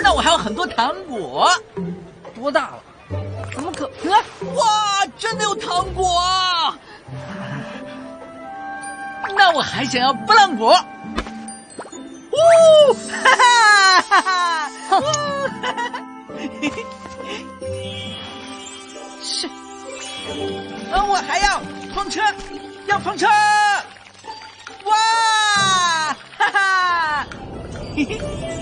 那我还有很多糖果。 多大了？怎么可？ 哇，真的有糖果啊！那我还想要拨浪果。呜，哈哈哈哈！是。我还要风车，要风车！哇，哈哈！嘿嘿。